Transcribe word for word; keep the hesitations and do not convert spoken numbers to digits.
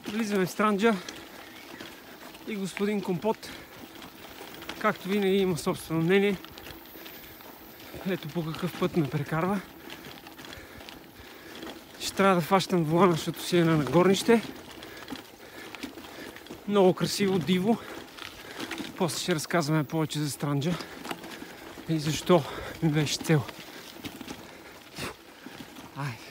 Влизаме в Странджа и господин Компот, както винаги, има собствено мнение. Ето по какъв път ме прекарва. Ще трябва да фащам волана, защото си е на нагорнище. Много красиво, диво. После ще разказваме повече за Странджа и защо ми беше цел. Айде.